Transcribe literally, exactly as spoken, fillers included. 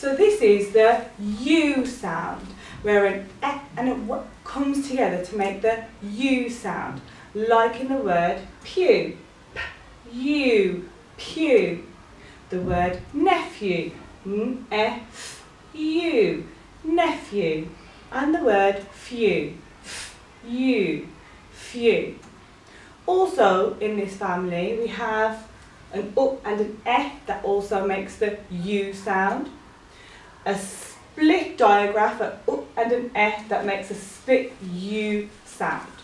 So this is the U sound, where an E and a W comes together to make the U sound, like in the word pew. P-U, pew. The word nephew, N-F-U, nephew. And the word few, F-U, few. Also in this family we have an U and an E that also makes the U sound. A split digraph, an U and an E that makes a split U sound.